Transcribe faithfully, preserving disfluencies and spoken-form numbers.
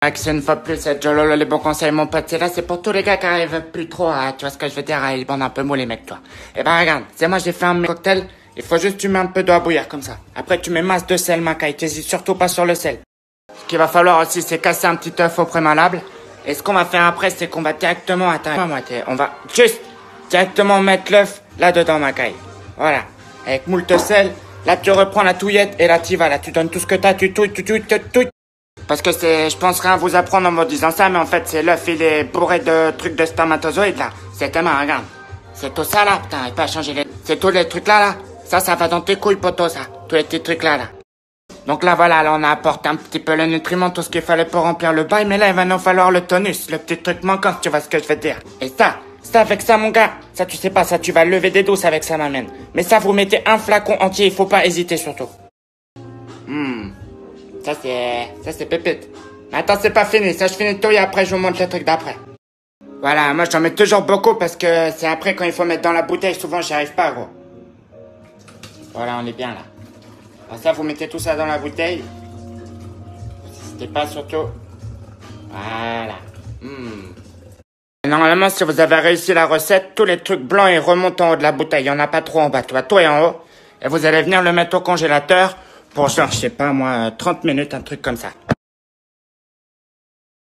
Max, une fois de plus, c'est Jololo, les bons conseils, mon pote. C'est là, c'est pour tous les gars qui arrivent plus trop à, tu vois ce que je veux dire, à ils bandent un peu mou, les mecs, toi. Eh ben, regarde, c'est moi, j'ai fait un cocktail. Il faut juste tu mets un peu d'eau à bouillir, comme ça. Après, tu mets masse de sel, Macaille. T'hésites surtout pas sur le sel. Ce qu'il va falloir aussi, c'est casser un petit œuf au prémalable. Et ce qu'on va faire après, c'est qu'on va directement, attends, moi, on va juste directement mettre l'œuf là-dedans, Macaille. Voilà. Avec moult sel. Là, tu reprends la touillette et là, tu vas, là, tu donnes tout ce que t'as, tu touilles, tu touilles, tu touilles. Parce que c'est, je pense rien vous apprendre en me disant ça, mais en fait, c'est l'œuf, il est bourré de trucs de spermatozoïdes, là. C'est tellement, regarde. C'est tout ça, là, putain, il peut changer les... C'est tous les trucs là, là. Ça, ça va dans tes couilles, poteau, ça. Tous les petits trucs là, là. Donc là, voilà, là, on a apporté un petit peu le nutriment, tout ce qu'il fallait pour remplir le bail, mais là, il va nous falloir le tonus, le petit truc manquant, tu vois ce que je veux dire. Et ça, ça, avec ça, mon gars, ça, tu sais pas, ça, tu vas lever des douces avec ça, m'amène. Mais ça, vous mettez un flacon entier, il faut pas hésiter, surtout. Hmm. Ça, c'est... Ça, c'est pépite. Mais attends, c'est pas fini. Ça, je finis tout et après, je vous montre le truc d'après. Voilà, moi, j'en mets toujours beaucoup parce que c'est après quand il faut mettre dans la bouteille. Souvent, j'y arrive pas, gros. Voilà, on est bien, là. Alors ça, vous mettez tout ça dans la bouteille. N'hésitez pas, surtout. Voilà. Hmm. Normalement, si vous avez réussi la recette, tous les trucs blancs, ils remontent en haut de la bouteille. Il y en a pas trop en bas, tu vois. Tout est en haut. Et vous allez venir le mettre au congélateur pour genre, je sais pas moi, trente minutes, un truc comme ça.